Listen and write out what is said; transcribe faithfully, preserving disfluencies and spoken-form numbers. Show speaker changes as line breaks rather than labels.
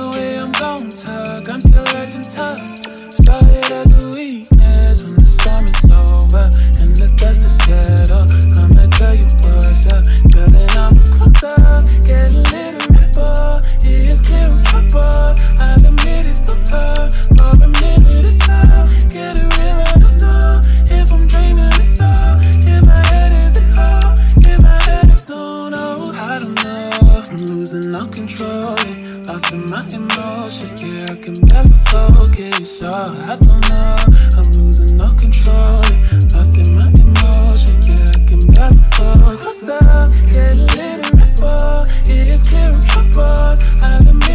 the way I'm gon' tug, I'm still letting tug. Started as a weakness when the storm is over and the dust is settled. Come and tell you what's up, girl, and I'm closer. Get a little ripple, it is clear I'm trouble. I'll admit it, don't talk for a minute, it's up. Get it real, I don't know if I'm dreaming this all. In my head is it all, in my head I don't know. I don't know, I'm losing all control, yeah. Lost in my emotion, yeah, I can barely focus, so I don't know, I'm losing all control, yeah. Lost in my emotion, yeah, I can barely focus. Close up, get a little ripple, it is clear I'm troubled. I'll admit